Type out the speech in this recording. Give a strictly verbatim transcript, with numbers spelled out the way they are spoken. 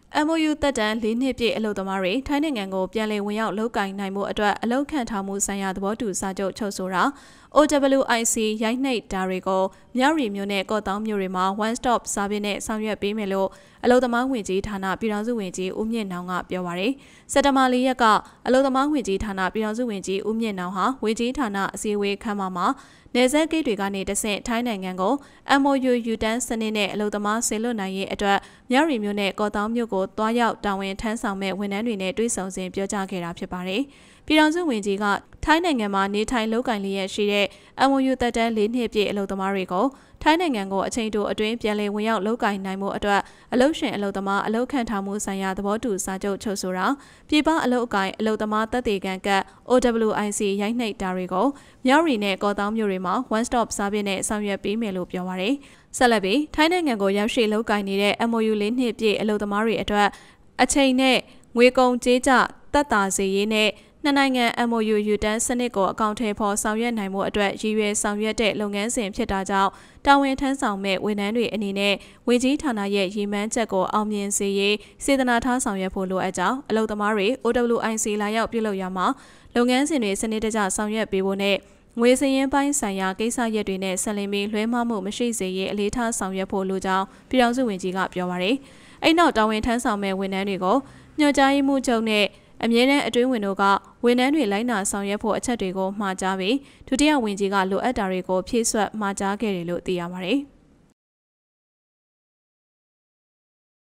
M O U တက်တန်းလေးနှစ်ပြည့်အလုပ်သမားတွေထိုင်းနိုင်ငံကိုပြန်လည်ဝင်ရောက်လုပ်ကိုင်နိုင်မှုအတွက်အလုပ်ခန့်ထားမှုဆိုင်ရာသဘောတူစာချုပ်ချုပ်ဆိုတာ O W I C ရိုက်နှိပ်တာတွေကိုမြရီမျိုးနဲ့ကော့တောင်းမျိုးတွေမှာ one stop စာပြည့်နဲ့ဆောင်ရွက်ပေးမယ်လို့အလုပ်သမားဝင်ကြီးဌာနပြည်ထောင်စုဝင်ကြီးဦးမြင့်နောင်ကပြောပါရယ်စက်တဘာလေးရက်ကအလုပ်သမားဝင်ကြီးဌာနပြည်ထောင်စုဝင်ကြီးဦးမြင့်နောင်ဟာဝင်ကြီးဌာနအစည်းအဝေးခန်းမမှာနေဆက်ဂိတ်တွေကနေတဆင့်ထိုင်းနိုင်ငံကို M O U ယူတန်းစနစ်နဲ့အလုပ်သမားဆေလွတ်နိုင်ရေးအတွက်မြရီမျိုးနဲ့ကော့တောင်းမျိုးကိုတွားရောက်တာဝန်ထမ်းဆောင်မဲ့ဝန်ထမ်းတွေနဲ့တွေ့ဆုံစဉ်ပြောကြားခဲ့တာဖြစ်ပါတယ်။ပြည်ထောင်စုဝန်ကြီးကထိုင်းနိုင်ငံမှာနေထိုင်လုပ်ကိုင်လျက်ရှိတဲ့ M O U တက်တန်းလေးနှစ်ပြည့်အလုပ်သမားတွေကိုထိုင်းနိုင်ငံကိုအချိန်တိုအတွင်းပြန်လည်ဝင်ရောက်လုပ်ကိုင်နိုင်မှုအတွက်အလုပ်ရှင်အလုပ်သမားအလုပ်ခန့်ထားမှုဆိုင်ရာသဘောတူစာချုပ်ချုပ်ဆိုတာပြည်ပအလုပ်အကိုင်အလုပ်သမားတပ်တေကန်က O W I C ရိုက်နှိပ်တာတွေကိုမြရီနဲ့ကော့တောင်းမျိုးတွေမှာ one stop စာပြည့်နဲ့ဆောင်ရွက်ပေးမယ်လို့ပြောပါရယ်ဆက်လက်ပြီးထိုင်းနိုင်ငံကိုရောက်ရှိလုပ်ကိုင်နေတဲ့ M O U လေးနှစ်ပြည့်အလုပ်သမားတွေအတွက်အချိန်နဲ့ငွေကုန်ကြေးကျတက်တာစေရေးနဲ့နှစ်နိုင်ငံ M O U ယူတန်းစနစ်ကိုအကောင့်ထဲပေါ်ဆောင်ရွက်နိုင်မှုအတွက်ရည်ရွယ်ဆောင်ရွက်တဲ့လုပ်ငန်းစဉ်ဖြစ်တာကြောင့်တာဝန်ထမ်းဆောင်မဲ့ဝန်ထမ်းတွေအနေနဲ့ဝင်ကြီးဌာနရဲ့ရည်မှန်းချက်ကိုအောင်မြင်စေရေးစေတနာထားဆောင်ရွက်ဖို့လိုအပ်ကြောင်းအလုပ်သမားတွေ O W I C လာရောက်ပြုလုပ်ရမှာလုပ်ငန်းစဉ်တွေစနစ်တကျဆောင်ရွက်ပေးဖို့နဲ့ငွေစည်ရင်းပိုင်းဆိုင်ရာကိစ္စရပ်တွေနဲ့ဆက်လင်းပြီးလွှဲမှားမှုမရှိစေရေးအလေးထားဆောင်ရွက်ဖို့လိုကြောင်းပြည်ထောင်စုဝန်ကြီးကပြောပါရယ်အဲ့နောက်တာဝန်ထမ်းဆောင်မဲ့ဝန်ထမ်းတွေကိုညွှန်ကြားရေးမှူးချုပ်နဲ့အမြဲတမ်းအတွင်းဝင်တို့ကဝန်ထမ်းတွေလိုက်နာဆောင်ရွက်ဖို့အချက်တွေကိုမှာကြားပြီးဒုတိယဝန်ကြီးကလိုအပ်တာတွေကိုဖြည့်ဆွတ်မှာကြားခဲ့တယ်လို့သိရပါတယ်။